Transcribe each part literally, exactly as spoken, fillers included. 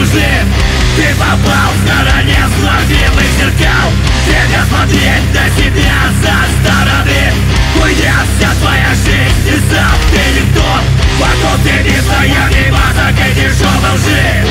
лжи. Ты попал в стороне злобивых зеркал. Тебе смотреть на себя со стороны. Уйдет вся твоя жизнь, и сам ты никто. Вокруг ты не своя, ни масок и дешевой лжи.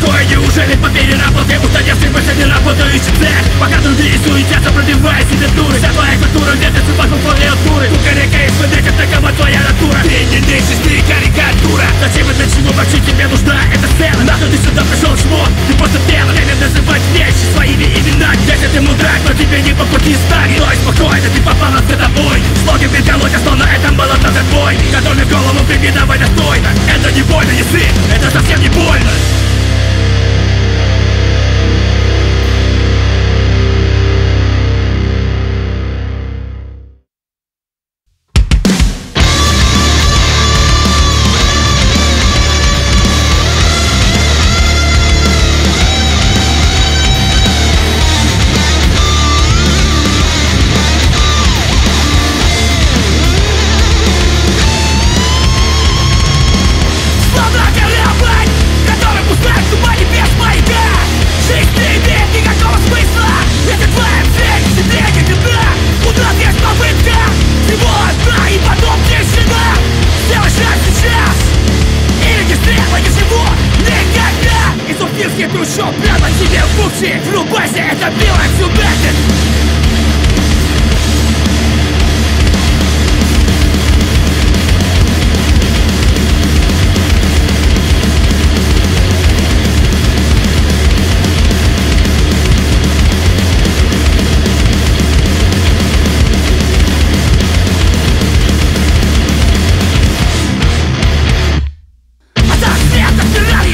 такое, неужели по переработке устоявших мыслями работающих цех? Пока другие суетятся, пробивая себе дуры. Вся твоя культура где-то цепать в форме от дуры. Кукарека из ВД, такова твоя натура. Ты не дышишь, ты карикатура. Зачем и для чего вообще тебе нужна эта сцена? Нахуй ты сюда пришел, чмо? Ты просто пел, время называть вещи своими именами. Если ты мудрак, но тебе не по пути станет. Стой спокойно, ты попал на световой. Слоги приколоть, а словно это было тоже твой. Который в голову прими, давай достойно. Это не больно, не сын, это совсем не больно. Трущоб прямо тебе в бухте. Врубайся, это белая субъекты.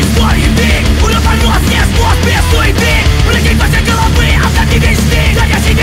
Прыгай во все головы, а в нами вечны. Да я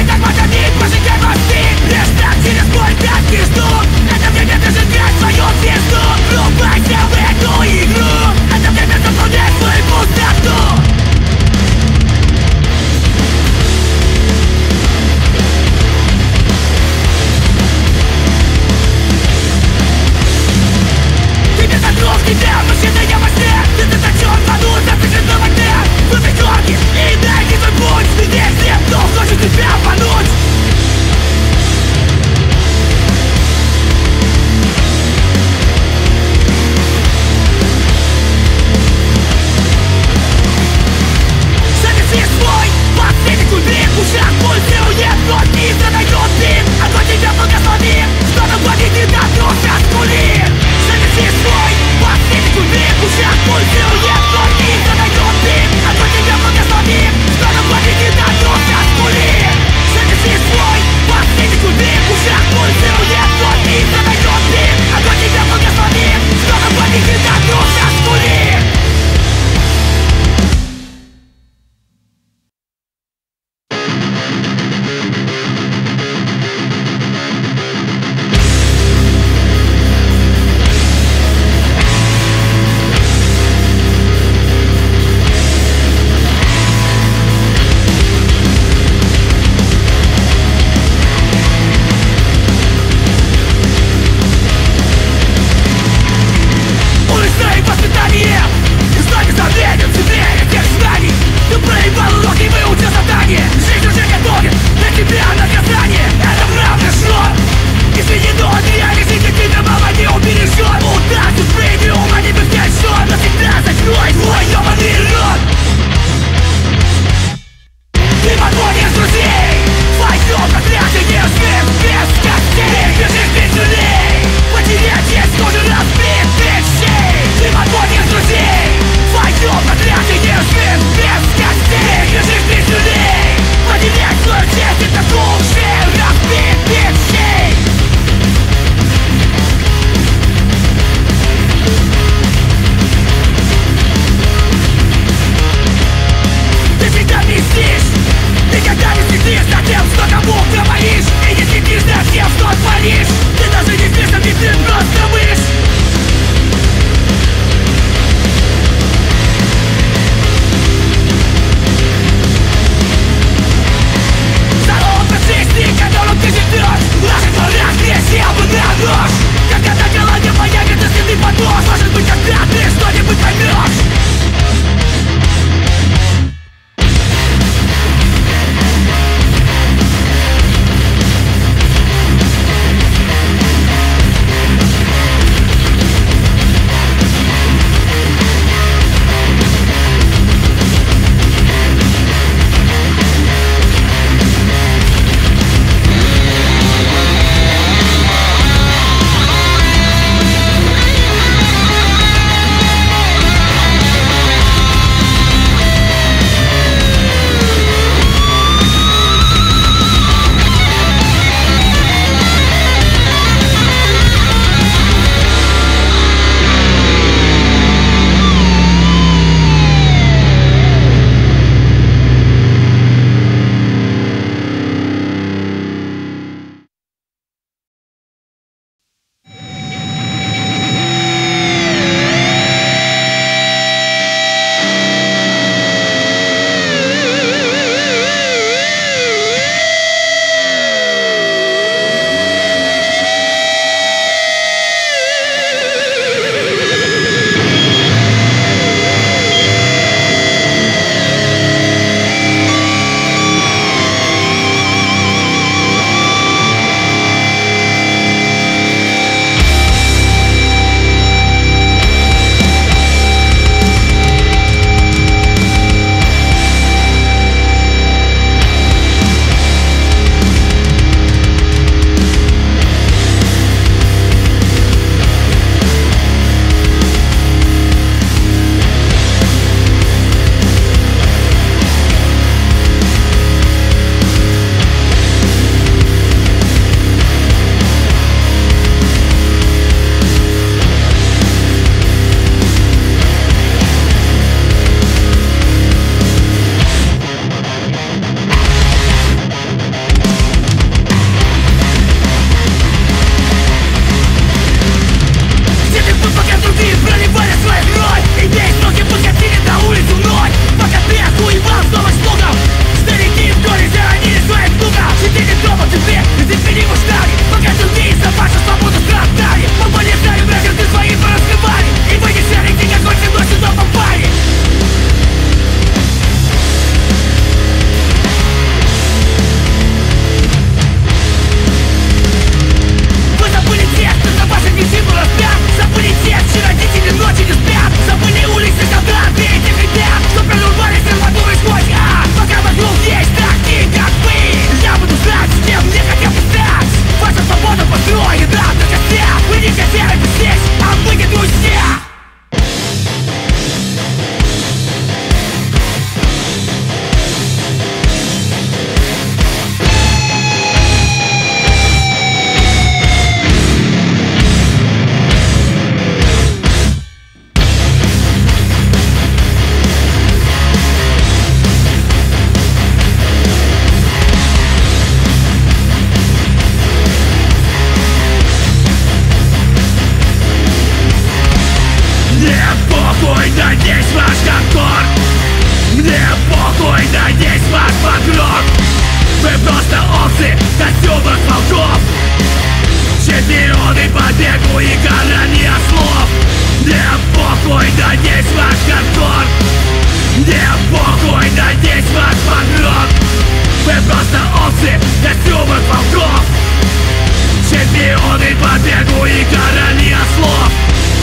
побегу и гора не слов. Не похуй, надеюсь ваш хардкор. Не похуй, надеюсь ваш погром. Вы просто овцы, костюмах волков. Чемпионы по бегу и короли ослов.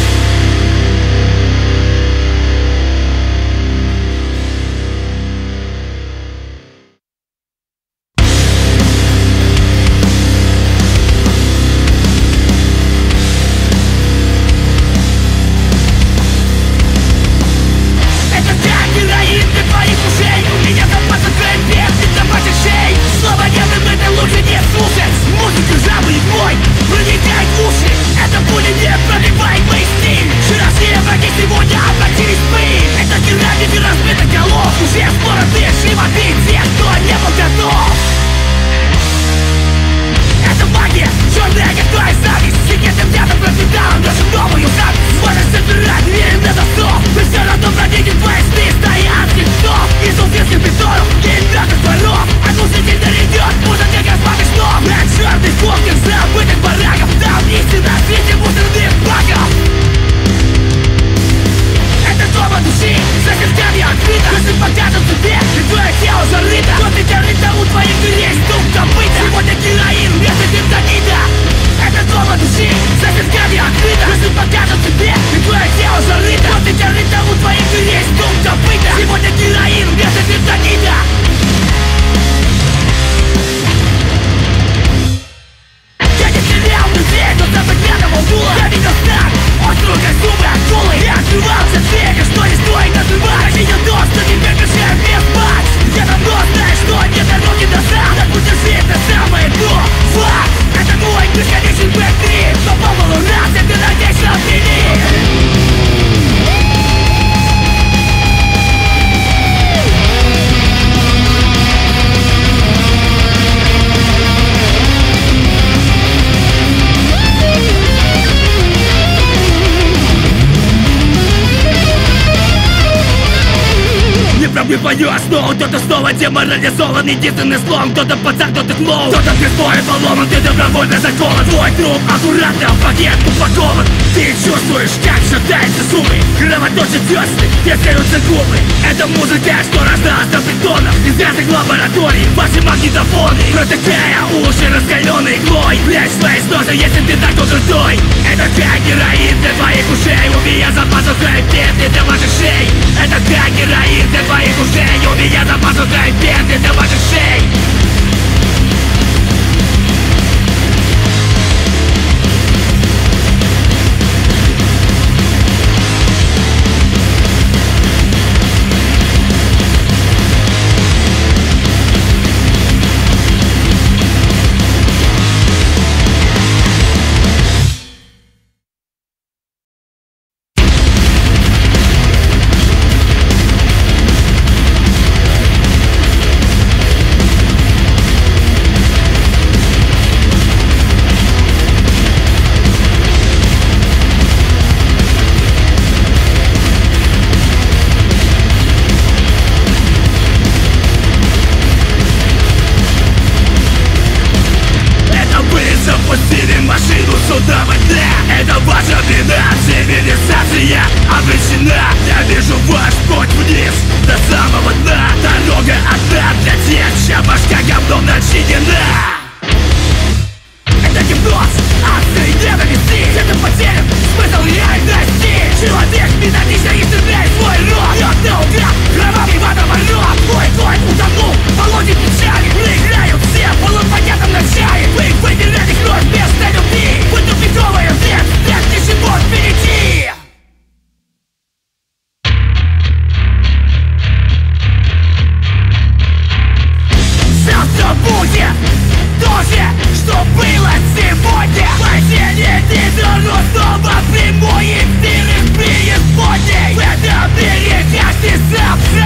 Не понес, но кто-то снова деморализован. Единственный слом, кто-то пацан, кто-то клоун. Кто-то присвоен поломан, ты добровольно закован. Твой труп аккуратно в пакет упакован. Ты чувствуешь, как шатаются зубы, кровоточат десны, трескаются губы. Это музыка, что рождалась на бетонах из грязных лабораторий. Ваши магнитофоны, протыкая уши раскаленной иглой. Прячь свои слезы, если ты такой крутой. Это как героин для твоих ушей. У меня за пазухой петли для ваших шей. Это как героин для твоих ушей. У меня за пазухой петли для ваших шей. Это ваша вина, цивилизация обречена. Я вижу ваш путь вниз, до самого дна. Дорога одна для тех, чья башка говном начинена. Это гипноз, акции ненависти. Это потерян смысл реальности. Человек методично истребляет свой род. Бьет наугад, кровавый водоворот. Твой твой утонул, полонит печали. Проиграют все, в полупонятном начале. Вы выбирали кровь вместо любви. Вы тупиковая ветвь, нет ничего впереди. Завтра будет то же, что было сегодня. Падение дорог снова прямой эфир из преисподней. В этом мире каждый сам